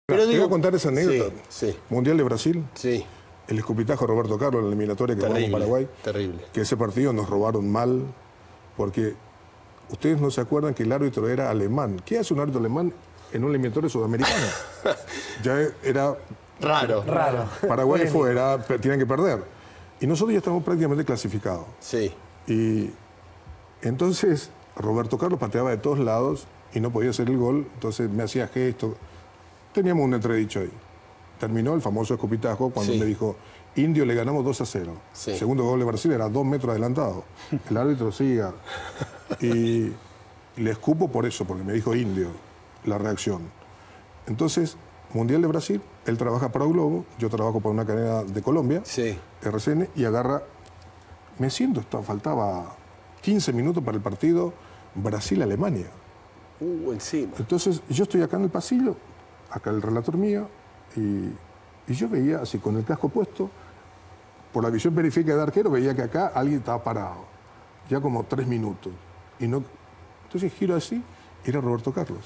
Pero Te voy a contar esa anécdota. Sí, Mundial de Brasil. sí. El escupitajo de Roberto Carlos en la eliminatoria que jugamos con Paraguay. Terrible. Que ese partido nos robaron mal, porque ustedes no se acuerdan que el árbitro era alemán. ¿Qué hace un árbitro alemán en un eliminatorio sudamericano? Ya era... Raro. Paraguay tenían que perder. Y nosotros ya estamos prácticamente clasificados. Sí. Y entonces Roberto Carlos pateaba de todos lados y no podía hacer el gol, entonces me hacía gestos. Teníamos un entredicho ahí. Terminó el famoso escupitajo cuando me dijo, Indio le ganamos 2-0. Sí. El segundo gol de Brasil era 2 metros adelantado. El árbitro siga. Y le escupo por eso, porque me dijo Indio, la reacción. Entonces, Mundial de Brasil, él trabaja para Globo, yo trabajo para una cadena de Colombia, RCN, y agarra... Me siento, faltaba 15 minutos para el partido Brasil-Alemania. Encima. Entonces, yo estoy acá en el pasillo, acá el relator mío, y yo veía, así con el casco puesto, por la visión periférica de arquero, veía que acá alguien estaba parado, ya como 3 minutos. Y no, entonces giro así, era Roberto Carlos.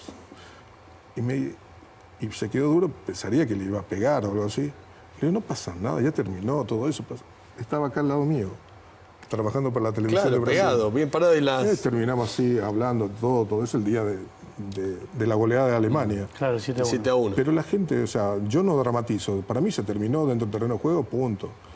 Y se quedó duro, pensaría que le iba a pegar o algo así. Le digo, no pasa nada, ya terminó todo eso. Estaba acá al lado mío, trabajando para la televisión de Brasil. Pegado, bien parado y las... Terminamos así, hablando, todo eso el día de la goleada de Alemania. Claro, 7-1. 7-1. Pero la gente, o sea, yo no dramatizo. Para mí se terminó dentro del terreno de juego, punto.